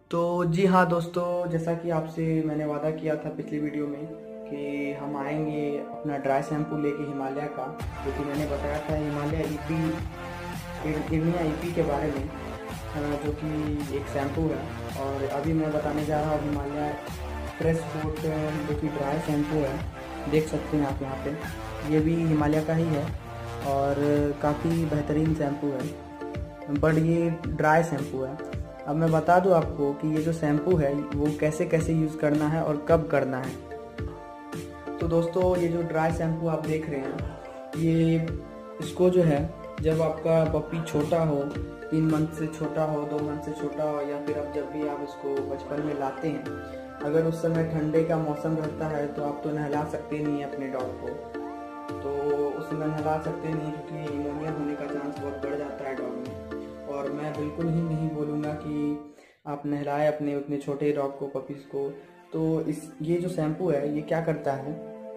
तो जी हाँ दोस्तों, जैसा कि आपसे मैंने वादा किया था पिछली वीडियो में कि हम आएंगे अपना ड्राई शैम्पू लेके हिमालय का, जो कि मैंने बताया था हिमालय इर्निया ईपी के बारे में, जो कि एक शैम्पू है। और अभी मैं बताने जा रहा हूँ हिमालय फ्रेश कोट, जो कि ड्राई शैम्पू है। देख सकते हैं आप यहाँ पे, ये भी हिमालय का ही है और काफ़ी बेहतरीन शैम्पू है, बट ये ड्राई शैम्पू है। अब मैं बता दूं आपको कि ये जो शैम्पू है वो कैसे कैसे यूज़ करना है और कब करना है। तो दोस्तों, ये जो ड्राई शैम्पू आप देख रहे हैं, ये इसको जो है, जब आपका पपी छोटा हो, 3 मंथ से छोटा हो, 2 मंथ से छोटा हो, या फिर अब जब भी आप इसको बचपन में लाते हैं, अगर उस समय ठंडे का मौसम रहता है तो आप तो नहला सकते नहीं हैं अपने डॉग को। तो उस समय नहला सकते नहीं, क्योंकि निमोनिया होने का चांस बहुत बढ़ जाता है डॉग में। और मैं बिल्कुल ही नहीं बोलूँगा कि आप नहलाएं अपने उतने छोटे डॉग को, पपीज़ को। तो ये जो शैम्पू है ये क्या करता है,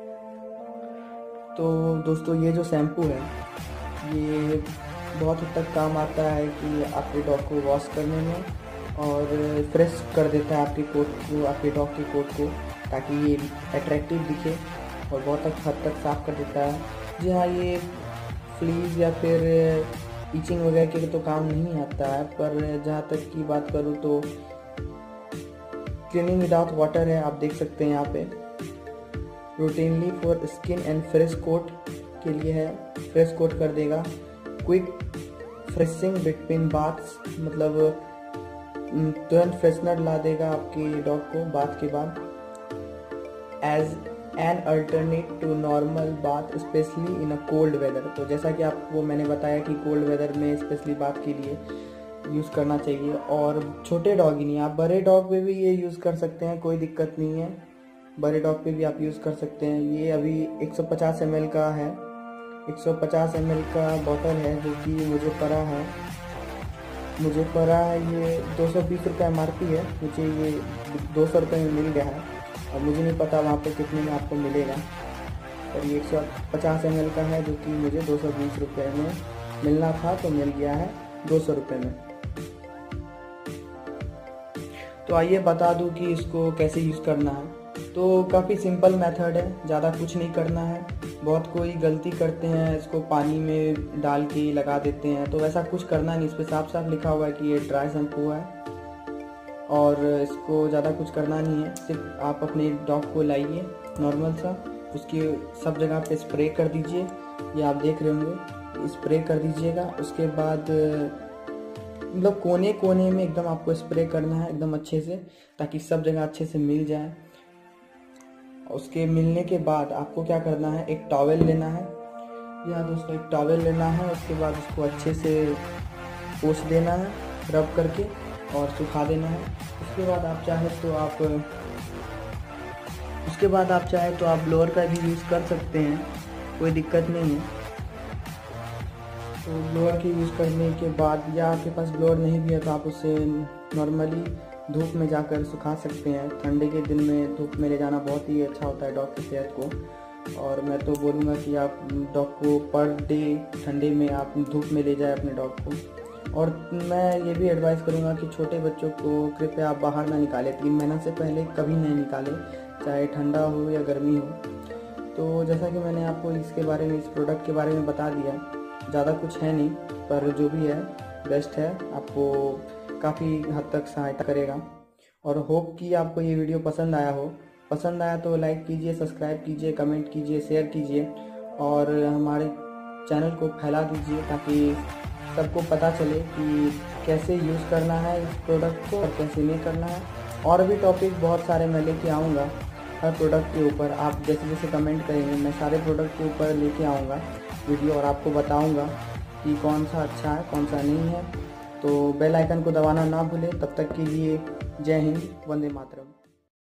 तो दोस्तों ये जो शैम्पू है ये बहुत हद तक काम आता है कि आपके डॉग को वॉश करने में, और फ्रेश कर देता है आपके कोट को, आपके डॉग के कोट को, ताकि ये अट्रैक्टिव दिखे, और बहुत हद तक साफ़ कर देता है। जी हाँ, ये फ्लीज या फिर ईचिंग वगैरह के तो काम नहीं आता है, पर जहाँ तक की बात करूँ तो क्लीनिंग विदाउट वाटर है, आप देख सकते हैं यहाँ पे। Routinely for skin and fresh coat के लिए है, फ्रेश कोट कर देगा। क्विक फ्रेशिंग बिटवीन बाथ्स, मतलब तुरंत फ्रेशनर ला देगा आपके डॉग को बाथ के बाद। As an alternate to normal bath specially in a cold weather, तो जैसा कि आपको मैंने बताया कि कोल्ड वेदर में स्पेशली बाथ के लिए यूज़ करना चाहिए। और छोटे डॉग ही नहीं, आप बड़े डॉग पे भी ये यूज़ कर सकते हैं, कोई दिक्कत नहीं है, बड़े डॉग पे भी आप यूज़ कर सकते हैं। ये अभी 150 ml का है, 150 ml का बॉटल है, जो कि मुझे पड़ा है ये 220 रुपये MRP है। मुझे ये 200 रुपये में मिल गया है, और मुझे नहीं पता वहाँ पे कितने में आपको मिलेगा, और ये 150 ml का है, जो कि मुझे 220 रुपये में मिलना था, तो मिल गया है 200 रुपये में। तो आइए बता दूं कि इसको कैसे यूज़ करना है। तो काफ़ी सिंपल मेथड है, ज़्यादा कुछ नहीं करना है। बहुत कोई गलती करते हैं, इसको पानी में डाल के लगा देते हैं, तो वैसा कुछ करना नहीं। इस पर साफ साफ लिखा हुआ है कि ये ड्राई शैम्पू है, और इसको ज़्यादा कुछ करना नहीं है। सिर्फ आप अपने डॉग को लाइए नॉर्मल सा, उसकी सब जगह पे स्प्रे कर दीजिए, ये आप देख रहे होंगे, स्प्रे कर दीजिएगा। उसके बाद मतलब कोने कोने में एकदम आपको स्प्रे करना है एकदम अच्छे से, ताकि सब जगह अच्छे से मिल जाए। उसके मिलने के बाद आपको क्या करना है, एक टॉवेल लेना है, या दोस्तों एक टॉवेल लेना है। उसके बाद उसको अच्छे से पोंछ देना है रब करके, और सुखा देना है। उसके बाद आप चाहे तो आप ब्लोअर का भी यूज़ कर सकते हैं, कोई दिक्कत नहीं है। तो ब्लोअर के यूज़ करने के बाद, या आपके पास ब्लोअर नहीं भी है तो आप उसे नॉर्मली धूप में जाकर सुखा सकते हैं। ठंडे के दिन में धूप में ले जाना बहुत ही अच्छा होता है डॉग की सेहत को, और मैं तो बोलूँगा कि आप डॉग को पर डे ठंडे में आप धूप में ले जाए अपने डॉग को। और मैं ये भी एडवाइस करूँगा कि छोटे बच्चों को कृपया आप बाहर ना निकालें, 3 महीना से पहले कभी नहीं निकालें, चाहे ठंडा हो या गर्मी हो। तो जैसा कि मैंने आपको इसके बारे में, इस प्रोडक्ट के बारे में बता दिया, ज़्यादा कुछ है नहीं, पर जो भी है बेस्ट है, आपको काफ़ी हद तक सहायता करेगा। और होप कि आपको ये वीडियो पसंद आया तो लाइक कीजिए, सब्सक्राइब कीजिए, कमेंट कीजिए, शेयर कीजिए, और हमारे चैनल को फैला दीजिए, ताकि सबको पता चले कि कैसे यूज़ करना है इस प्रोडक्ट को और कैसे नहीं करना है। और भी टॉपिक बहुत सारे मैं लेके आऊँगा हर प्रोडक्ट के ऊपर। आप जैसे जैसे कमेंट करेंगे, मैं सारे प्रोडक्ट के ऊपर लेके आऊँगा वीडियो, और आपको बताऊँगा कि कौन सा अच्छा है कौन सा नहीं है। तो बेल आइकन को दबाना ना भूलें। तब तक के लिए जय हिंद, वंदे मातरम।